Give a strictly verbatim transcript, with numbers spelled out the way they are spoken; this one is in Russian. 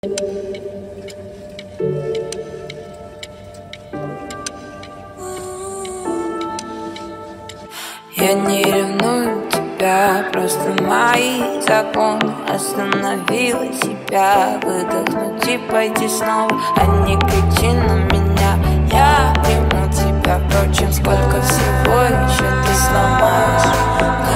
Я не ревную тебя, просто мои законы. Остановила себя, выдохнуть и пойти снова. А не кричи на меня, я приму тебя. Впрочем, сколько всего еще ты сломаешь.